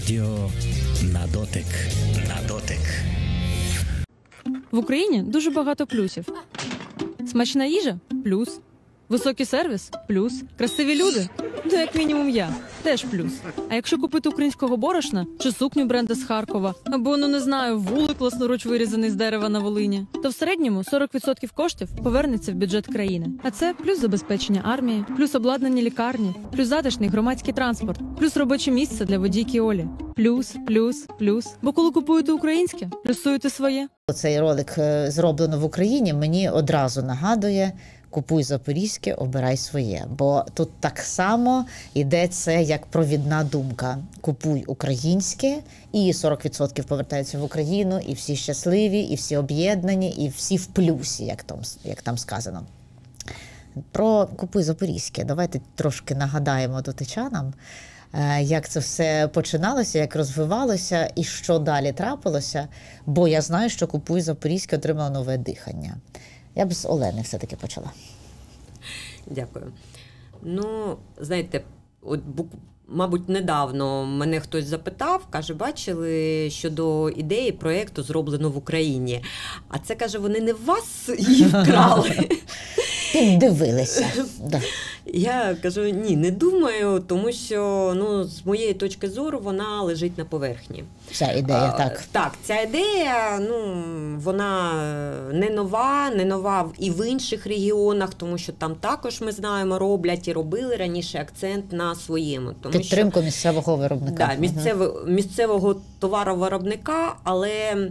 Радіо на дотик. На дотик. В Україні дуже багато плюсів. Смачна їжа – плюс. Високий сервіс – плюс. Красиві люди – ну, як мінімум я – теж плюс. А якщо купити українського борошна чи сукню бренда з Харкова, або, ну не знаю, вулик власноруч вирізаний з дерева на Волині, то в середньому 40% коштів повернеться в бюджет країни. А це плюс забезпечення армії, плюс обладнані лікарні, плюс затишний громадський транспорт, плюс робоче місце для водійки Олі. Плюс, плюс, плюс. Бо коли купуєте українське, плюсуєте своє. Цей ролик зроблено в Україні мені одразу нагадує: купуй запорізьке, обирай своє. Бо тут так само йде це як провідна думка. Купуй українське, і 40% повертаються в Україну, і всі щасливі, і всі об'єднані, і всі в плюсі, як там сказано. Про купуй запорізьке. Давайте трошки нагадаємо дотичанам, як це все починалося, як розвивалося і що далі трапилося. Бо я знаю, що купуй запорізьке отримав нове дихання. Я б з Олени все-таки почала. Дякую. Ну, знаєте, от мабуть, недавно мене хтось запитав, каже, бачили щодо ідеї проєкту «Зроблено в Україні». А це, каже, вони не в вас її вкрали? Піддивилися. Да. Я кажу, ні, не думаю, тому що, ну, з моєї точки зору, вона лежить на поверхні. Ця ідея, так. Так, ця ідея, ну, вона не нова і в інших регіонах, тому що там також, ми знаємо, роблять і робили раніше акцент на своєму. Тому підтримку місцевого виробника. Так, місцевого товаровиробника, але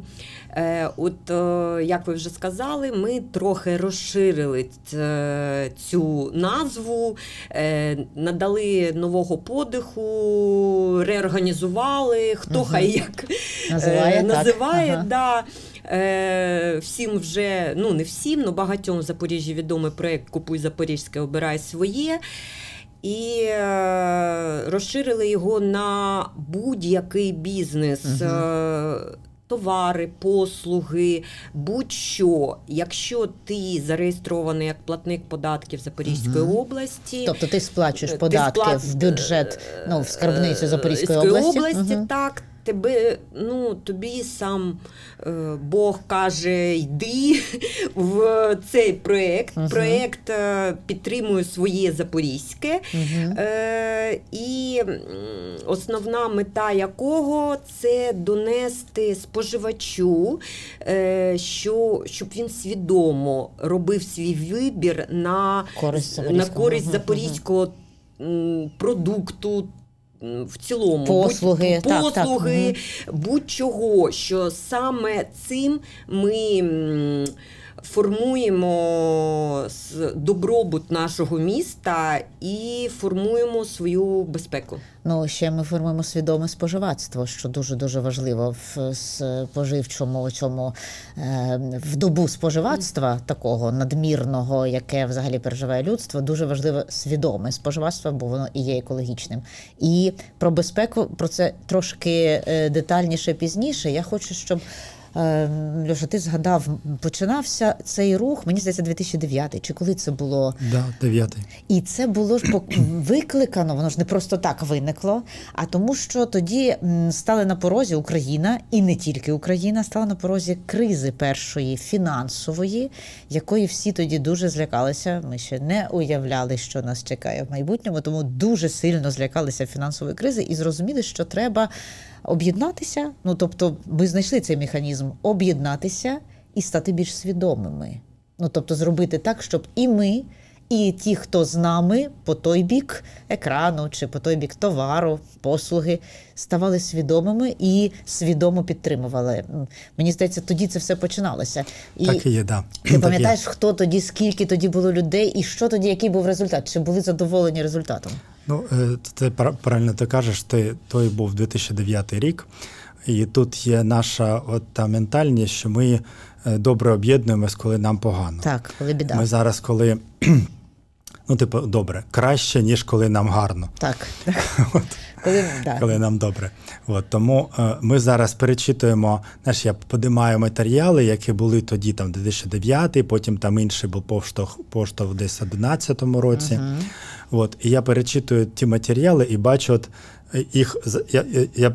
як ви вже сказали, ми трохи розширили цю назву, надали нового подиху, реорганізували, хто хай як називає. Да. Всім вже, ну не всім, але багатьом в Запоріжжі відомий проєкт «Купуй запорізьке, обирай своє». І розширили його на будь-який бізнес, товари, послуги, будь-що. Якщо ти зареєстрований як платник податків Запорізької області... Тобто ти сплачуєш податки в бюджет, ну, в скарбницю Запорізької області? Так. Тобі сам Бог каже, йди в цей проєкт. Проєкт підтримує своє Запорізьке. І основна мета якого – це донести споживачу, щоб він свідомо робив свій вибір на користь запорізького продукту, в цілому, послуги, будь-чого, що саме цим ми формуємо добробут нашого міста і формуємо свою безпеку. Ну, ще ми формуємо свідоме споживацтво, що дуже-дуже важливо в споживчому в добу споживацтва такого надмірного, яке взагалі переживає людство, дуже важливо свідоме споживацтво, бо воно і є екологічним. І про безпеку, про це трошки детальніше пізніше. Я хочу, щоб Льоша, ти згадав, починався цей рух, мені здається, 2009, чи коли це було? Да, 9. І це було ж викликано, воно ж не просто так виникло, а тому, що тоді стали на порозі Україна, і не тільки Україна, стала на порозі кризи першої фінансової, якої всі тоді дуже злякалися. Ми ще не уявляли, що нас чекає в майбутньому, тому дуже сильно злякалися фінансової кризи і зрозуміли, що треба об'єднатися, ну, тобто ми знайшли цей механізм об'єднатися і стати більш свідомими. Ну, тобто зробити так, щоб і ми, і ті, хто з нами по той бік екрану чи по той бік товару, послуги, ставали свідомими і свідомо підтримували. Мені здається, тоді це все починалося. Так і є, да. Ти пам'ятаєш, хто тоді, скільки тоді було людей і що тоді, який був результат? Чи були задоволені результатом? Ну, це правильно ти кажеш, той був 2009 рік, і тут є наша та ментальність, що ми добре об'єднуємось, коли нам погано. Так, коли біда. Ми зараз, коли, добре, краще, ніж коли нам гарно. Так. Коли нам добре. Тому ми зараз перечитуємо, я подимаю матеріали, які були тоді, 2009, потім там інший був поштовх десь в 2011 році. І я перечитую ті матеріали і бачу, їх, я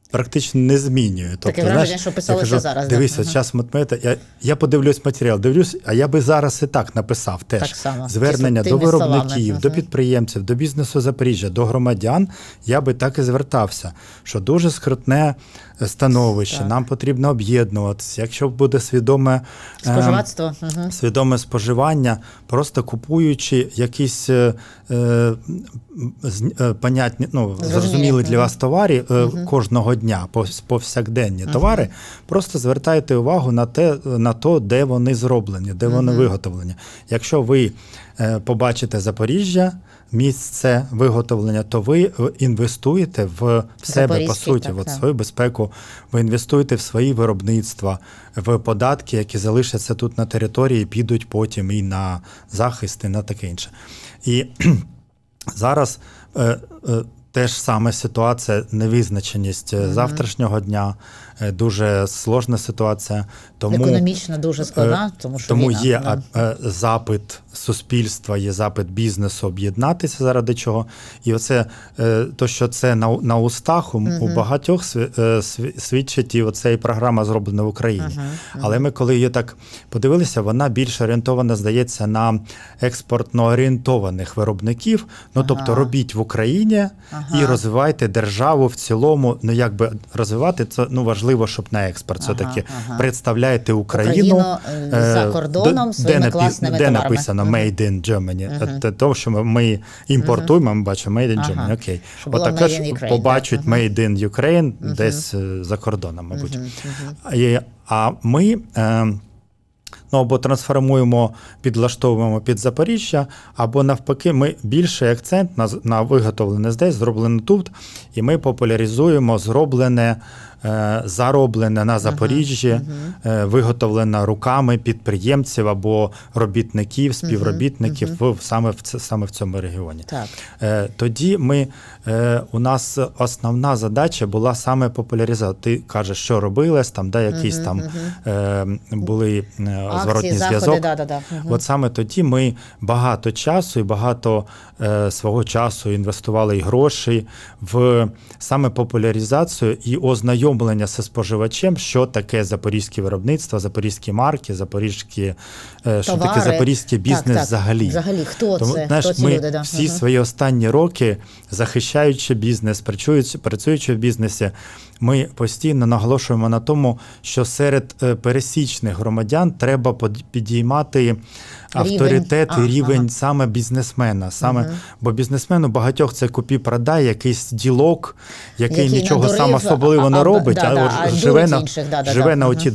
практично не змінює. Таке враження, що писалося зараз. Дивися, час матмета, я подивлюсь матеріал, а я би зараз і так написав теж. Так само. Звернення до виробників, до підприємців, до бізнесу Запоріжжя, до громадян, я би так і звертався, що дуже скрутне становище, нам потрібно об'єднуватися. Якщо буде свідоме свідоме споживання, просто купуючи якісь понятні, зрозумілі для вас товари кожного дня, повсякденні товари, просто звертайте увагу на те, де вони зроблені, де вони виготовлені. Якщо ви побачите Запоріжжя, місце виготовлення, то ви інвестуєте в себе, по суті, в свою безпеку, ви інвестуєте в свої виробництва, в податки, які залишаться тут на території, підуть потім і на захист, і на таке інше. І зараз теж саме ситуація, невизначеність завтрашнього дня, дуже сложна ситуація. Економічно дуже складна, тому війна. Є запит суспільства, є запит бізнесу об'єднатися заради чого. І оце, то, що це на устах, у багатьох свідчить, і оця програма зроблена в Україні. Але ми, коли її так подивилися, вона більш орієнтована, здається, на експортно орієнтованих виробників. Тобто робіть в Україні і розвивайте державу в цілому. Розвивати, це важливо, щоб на експорт все-таки представляєте Україну за кордоном своїми класними де товарами. Написано «Made in Germany». Тому, що ми імпортуємо, ми бачимо «Made in Germany». Окей. Отаке побачать «Made in Ukraine» десь за кордоном, мабуть. А ми або трансформуємо, підлаштовуємо під Запоріжжя, або навпаки, ми більший акцент на виготовлене здесь, зроблене тут, і ми популяризуємо зароблене на Запоріжжі, виготовлене руками підприємців або робітників, співробітників саме в цьому регіоні. Так. Тоді у нас основна задача була саме популяризація. Ти кажеш, що робилось, якісь там були зворотній зв'язок. От саме тоді ми багато часу і багато свого часу інвестували і гроші в саме популяризацію і ознайомлення зі споживачем, що таке запорізьке виробництво, запорізькі марки, що таке запорізький бізнес взагалі. Взагалі, хто це? Хто ці ми люди? Всі свої останні роки, захищаючи бізнес, працюючи в бізнесі, ми постійно наголошуємо на тому, що серед пересічних громадян треба підіймати авторитет і рівень саме бізнесмена. Бо бізнесмен у багатьох це купі-продай, якийсь ділок, який нічого сам особливо не робить, а живе на оті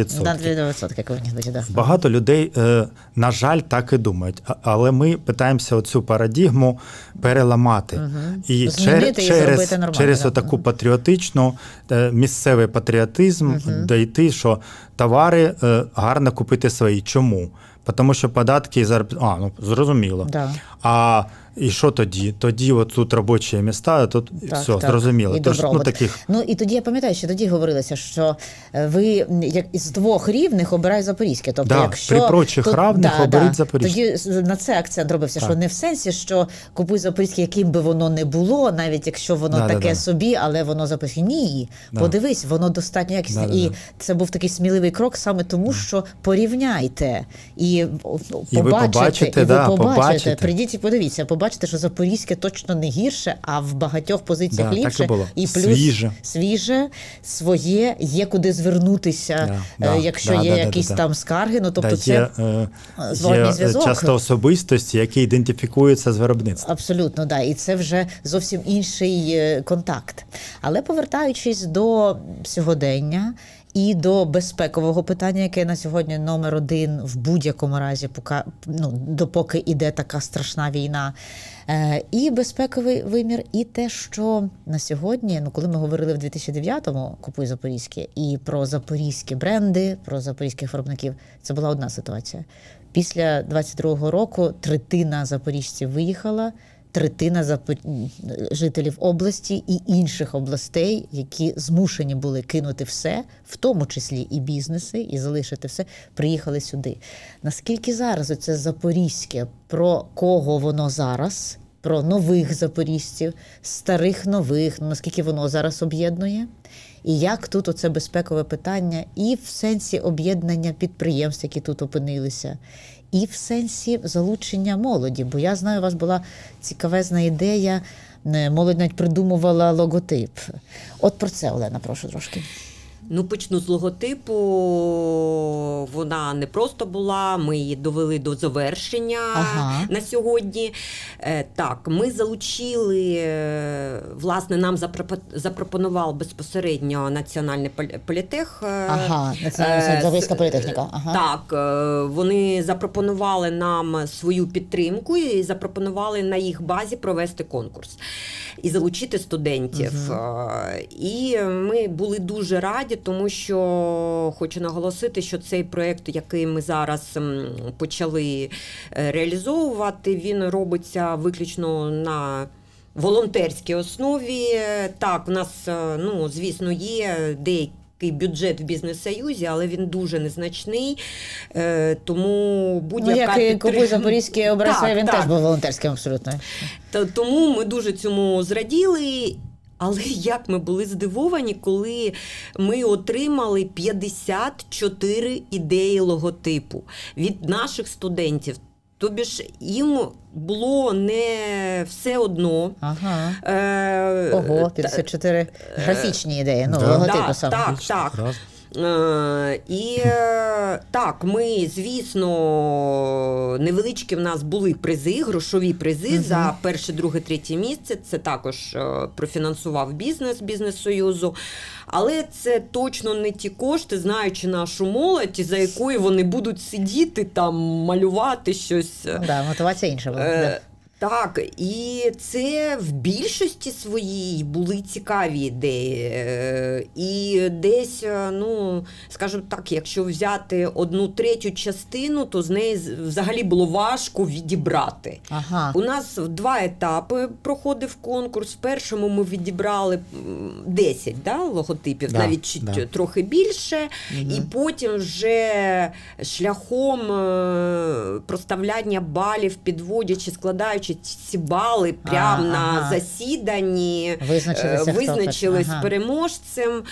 2%. Багато людей, на жаль, так і думають. Але ми питаємося оцю парадигму переламати. І через отаку патріотичну, місцевий патріотизм дійти, що товари гарно купити свої. Чому? Тому що податки і заробітки, зрозуміло. Да. І що тоді? Тоді тут робочі міста, тут все, зрозуміло. І і тоді я пам'ятаю, що тоді говорилося, що ви як із двох рівних обирай Запорізьке. Тобто, якщо при прочих равних оберіть Запорізьке. Тоді на це акцент робився, що не в сенсі, що купуй Запорізьке, яким би воно не було, навіть якщо воно таке собі, але воно Запорізьке. Ні, подивись, воно достатньо якісне. І це був такий сміливий крок саме тому, що порівняйте. І побачите. Прийдіть і подивіться, побачите, що Запорізьке точно не гірше, а в багатьох позиціях ліпше. І плюс свіже, своє, є куди звернутися, якщо є якісь там скарги. Тобто це зворотній зв'язок. Є часто особистості, які ідентифікуються з виробництвом. Абсолютно, да. І це вже зовсім інший контакт. Але повертаючись до сьогодення, і до безпекового питання, яке на сьогодні номер один в будь-якому разі, допоки іде така страшна війна. І безпековий вимір, і те, що на сьогодні, коли ми говорили в 2009-му «Купуй Запорізьке» і про запорізькі бренди, про запорізьких виробників, це була одна ситуація. Після 22-го року третина запоріжців виїхала, третина жителів області і інших областей, які змушені були кинути все, в тому числі і бізнеси, і залишити все, приїхали сюди. Наскільки зараз оце Запорізьке, про кого воно зараз, про нових запоріжців, старих нових, наскільки воно зараз об'єднує. І як тут оце безпекове питання і в сенсі об'єднання підприємств, які тут опинилися, і в сенсі залучення молоді. Бо я знаю, у вас була цікавезна ідея, молодь навіть придумувала логотип. От про це, Олена, прошу трошки. Ну, почну з логотипу. Вона не просто була, ми її довели до завершення на сьогодні. Так, ми залучили, власне, нам запропонував безпосередньо Національний політех. Національна Запорізька політехніка. Так, вони запропонували нам свою підтримку і запропонували на їх базі провести конкурс і залучити студентів. І ми були дуже раді, тому що хочу наголосити, що цей проєкт, який ми зараз почали реалізовувати, він робиться виключно на волонтерській основі. Так, у нас, звісно, є деякий бюджет в Бізнес-Союзі, але він дуже незначний, тому будь-яка як і Кобуй Запорізький образ, він теж був волонтерським абсолютно. Тому ми дуже цьому зраділи. Але як ми були здивовані, коли ми отримали 54 ідеї логотипу від наших студентів. Тобі ж їм було не все одно. Ого, 54 графічні ідеї, логотипу саме. Так. І так, ми, звісно, невеличкі в нас були призи, грошові призи за перше, друге, третє місце. Це також профінансував Бізнес-Союзу. Але це точно не ті кошти, знаючи нашу молодь, за якою вони будуть сидіти, там, малювати щось. Мотивація інша була. Так, і це в більшості своїй були цікаві ідеї. І десь, скажімо так, якщо взяти 1/3 частину, то з неї взагалі було важко відібрати. У нас в 2 етапи проходив конкурс. В першому ми відібрали 10 логотипів, навіть трохи більше. І потім вже шляхом проставляння балів, підводячи, складаючи ці бали прямо на засіданні, визначились переможцем.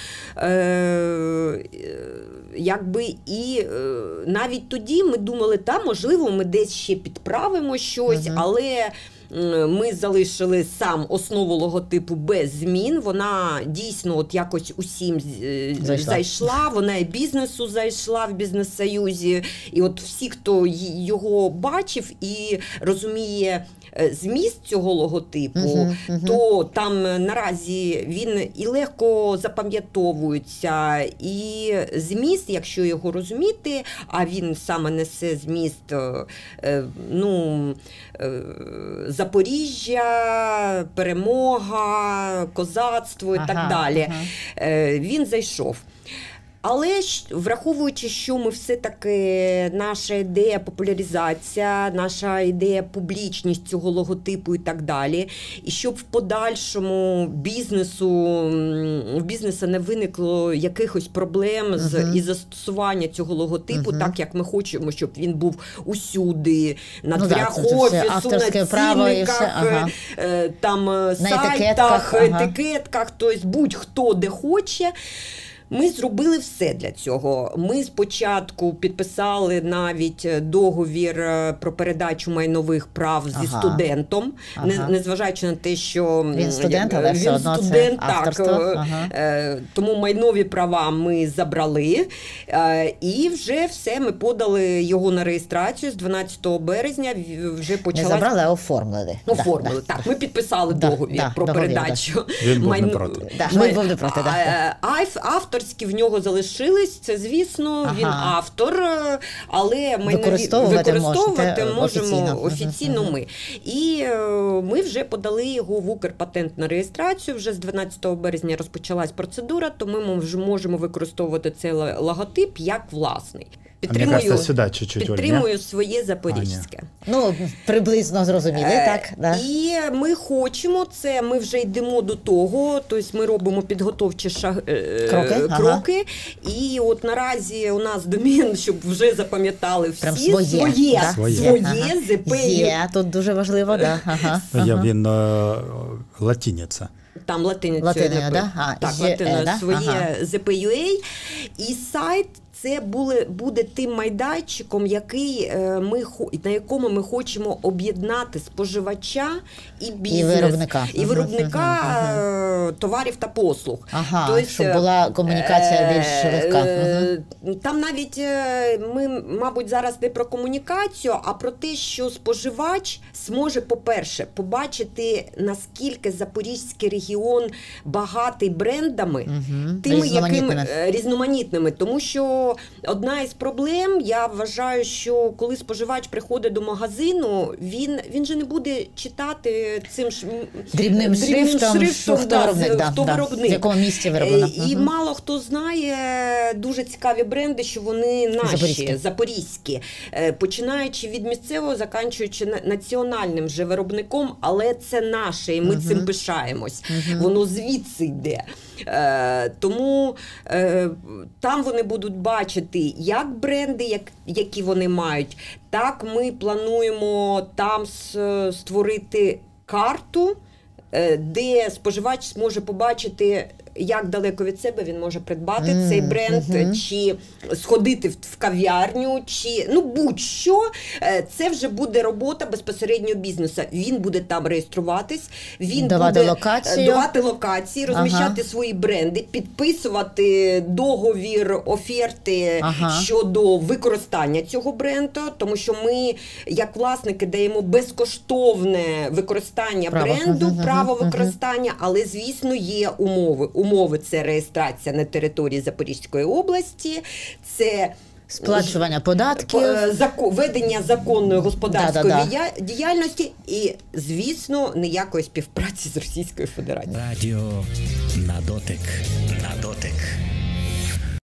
І навіть тоді ми думали, можливо, ми десь ще підправимо щось, але ми залишили сам основу логотипу без змін. Вона дійсно якось усім зайшла. Вона і бізнесу зайшла в Бізнес-Союзі. І всі, хто його бачив і розуміє зміст цього логотипу, то там наразі він і легко запам'ятовується, і зміст, якщо його розуміти, а він саме несе зміст Запоріжжя, перемога, козацтво і так далі. Він зайшов. Але враховуючи, що ми все-таки, наша ідея популяризація, наша ідея публічність цього логотипу і так далі, і щоб в подальшому в бізнесу не виникло якихось проблем із застосування цього логотипу, так як ми хочемо, щоб він був усюди, на дверях офісу, на цінниках, там, сайтах, етикетках, тобто будь-хто де хоче. Ми зробили все для цього. Ми спочатку підписали навіть договір про передачу майнових прав зі студентом, незважаючи на те, що він студент, але все одно студент, тому майнові права ми забрали. І вже все, ми подали його на реєстрацію з 12 березня. Вже почалась... Не забрали, а оформили. Оформили, так. Ми підписали договір про передачу. Він був не проти. Він був не проти, авторські в нього залишились, це, звісно, він автор, але використовувати можемо офіційно ми. І ми вже подали його в Укрпатент на реєстрацію, вже з 12 березня розпочалась процедура, то ми можемо використовувати цей логотип як власний. Підтримую сюди чуть-чуть, підтримую своє запорізьке. Ну, приблизно зрозуміли, так? Да. І ми хочемо це, ми вже йдемо до того, тобто ми робимо підготовчі кроки. І от наразі у нас домін, щоб вже запам'ятали всі, прям своє ЗП. Є, тут дуже важливо, да. Ага. Він латиниця. Там латиницею, латиною своє ZP.UA. І сайт це буде тим майданчиком, на якому ми хочемо об'єднати споживача і бізнес, і виробника товарів та послуг. Тобто, щоб була комунікація більш легка. Там навіть ми, мабуть, зараз не про комунікацію, а про те, що споживач зможе, по-перше, побачити, наскільки Запорізький регіон багатий брендами, тими різноманітними. Тому що одна із проблем, я вважаю, що коли споживач приходить до магазину, він же не буде читати цим дрібним шрифтом, хто виробник, в якому місці вироблено. І мало хто знає дуже цікаві бренди, що вони наші, запорізькі. Починаючи від місцевого, закінчуючи національним вже виробником, але це наше, і ми цим пишаємось. Воно звідси йде. Тому там вони будуть бачити як бренди, які вони мають, так ми плануємо там створити карту, де споживач зможе побачити, як далеко від себе він може придбати цей бренд, чи сходити в кав'ярню, чи будь-що. Це вже буде робота безпосередньо бізнесу. Він буде там реєструватись, він давати локації, розміщати свої бренди, підписувати договір, оферти щодо використання цього бренду, тому що ми, як власники, даємо безкоштовне використання бренду, право використання, але, звісно, є умови. Умови – це реєстрація на території Запорізької області, це сплачування податків, ведення законної господарської діяльності і, звісно, ніякої співпраці з Російською Федерацією. Радіо на дотик.